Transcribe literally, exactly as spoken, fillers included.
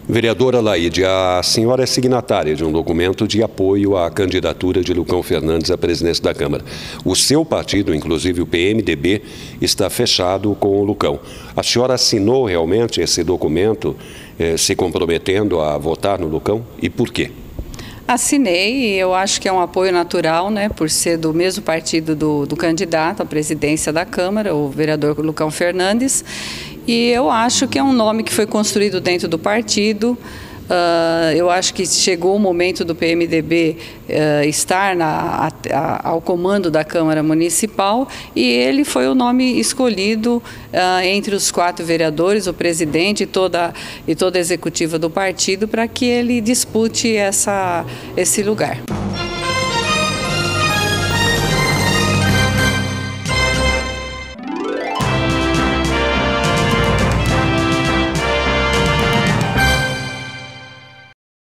Vereadora Laide, a senhora é signatária de um documento de apoio à candidatura de Lucão Fernandes à presidência da Câmara. O seu partido, inclusive o P M D B, está fechado com o Lucão. A senhora assinou realmente esse documento eh, se comprometendo a votar no Lucão? E por quê? Assinei e eu acho que é um apoio natural, né, por ser do mesmo partido do, do candidato à presidência da Câmara, o vereador Lucão Fernandes. E eu acho que é um nome que foi construído dentro do partido. Uh, eu acho que chegou o momento do P M D B uh, estar na, a, a, ao comando da Câmara Municipal e ele foi o nome escolhido uh, entre os quatro vereadores, o presidente e toda, e toda a executiva do partido, para que ele dispute essa, esse lugar.